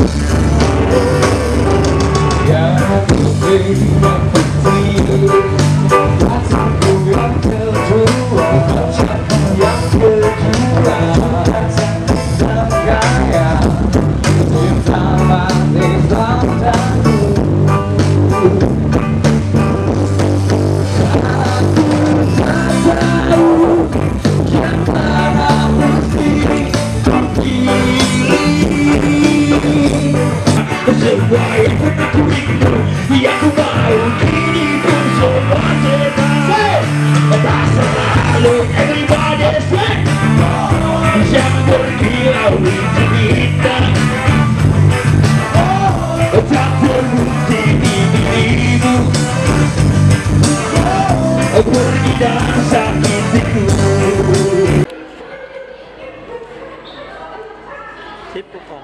Sip po.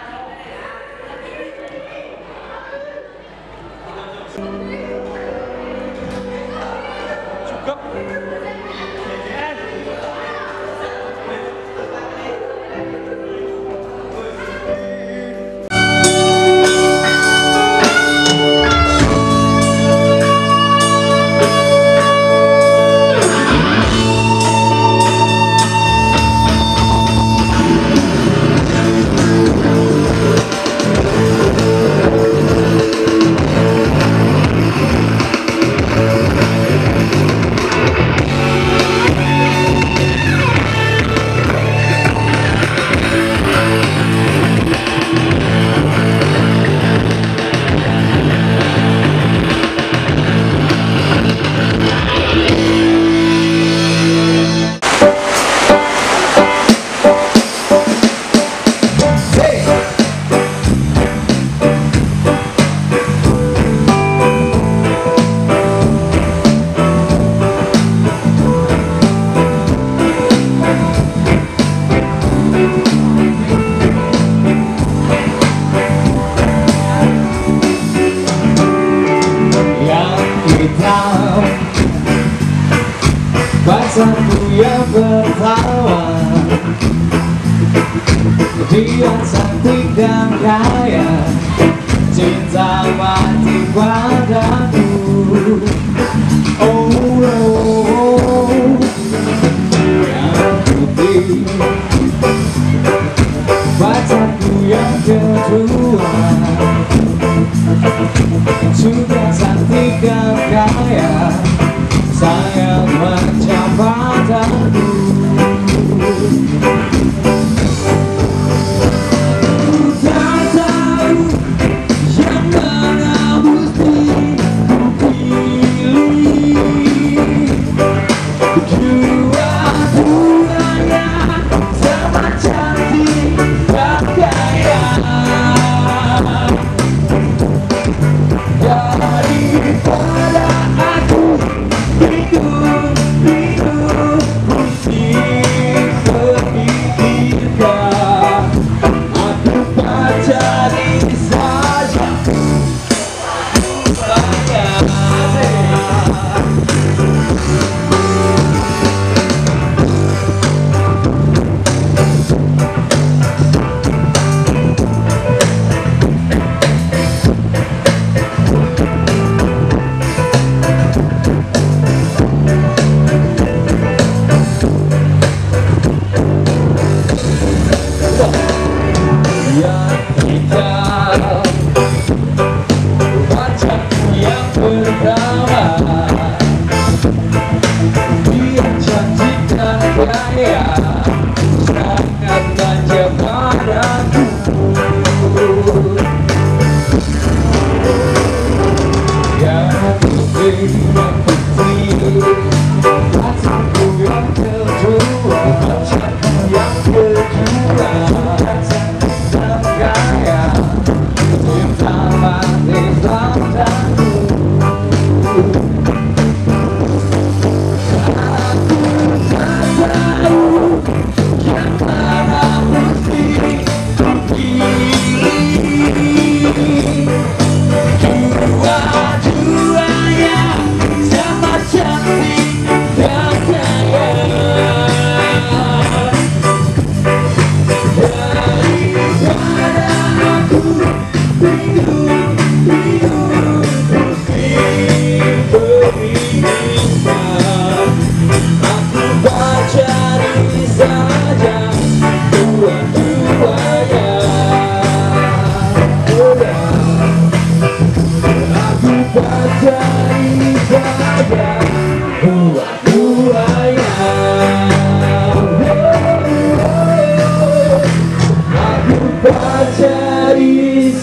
Cukup. Pacarku yang pertama, dia cantik dan kaya, cinta mati padaku. Oh, oh, yang putih. Pacarku yang kedua juga cantik dan kaya, sayang macam padaku. Tak tahu yang mana mesti ku pilih. Dua-duanya sama cantik dan kaya, daripada aku aku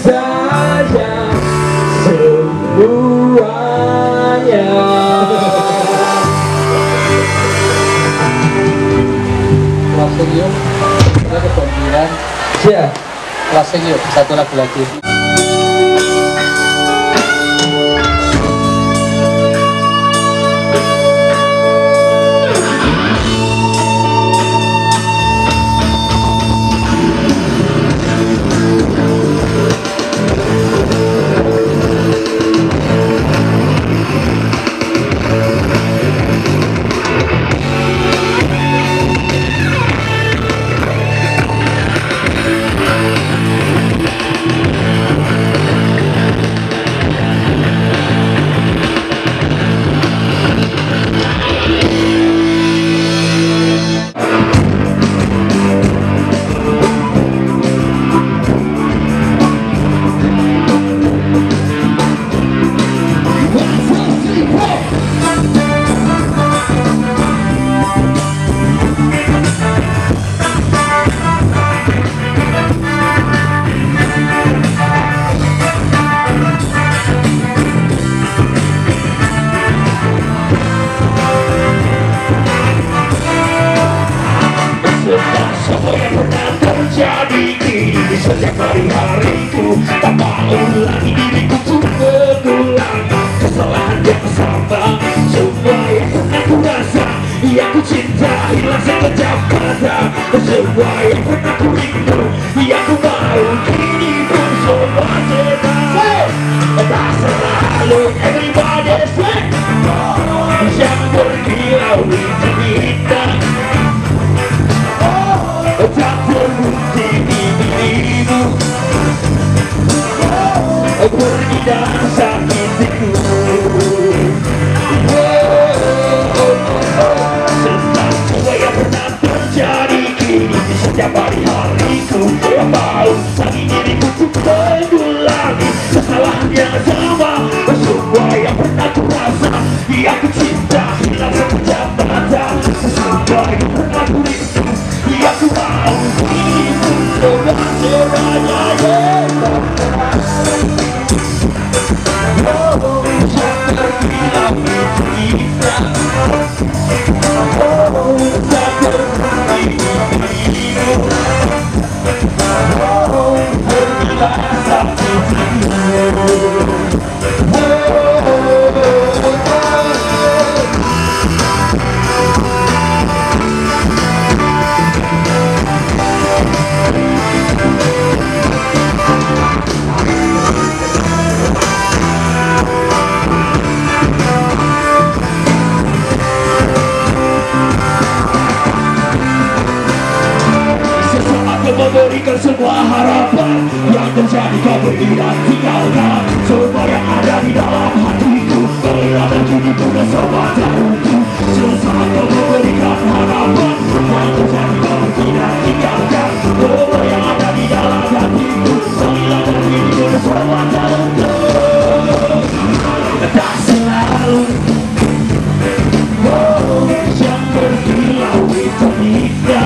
saja semuanya. Langsung yuk, kita ke pembimbingan. Ya, Langsung yuk, satu lagu lagi. Setiap hari-hariku tak mau lagi diriku tuh berulang kesalahan yang sama. Semua yang pernah ku rasa, yang ku cinta hilang sekejap mata. Semua yang pernah ku rindu, yang ku mau kini pun semua selesai. Tak selalu everybody say yang berkilau itu kita. Tak terbukti di dirimu, pergi dan sakitiku. Tentang semua yang pernah terjadi kini di setiap hari-hariku, tak mau lagi diriku untuk mengulangi kesalahan yang sama. Semua yang pernah ku rasa, yang ku cinta hilang sekejap mata. Semua yang pernah ku rindu, yang ku mau kini pun semua seranya. Oh, yang terbilang itu kita. Oh, tak terbukti dirimu. Oh, pergilah sakitimu. Memberikan semua harapan yang terjadi kau pergi dan tinggalkan semua yang ada di dalam hatiku. Bila dan kini sudah semua teruntuk. Sesaat kau memberikan harapan yang terjadi kau pergi dan tinggalkan semua yang ada di dalam hatiku. Bila dan kini sudah semua teruntuk. Tak selalu yang berkilau itu kita.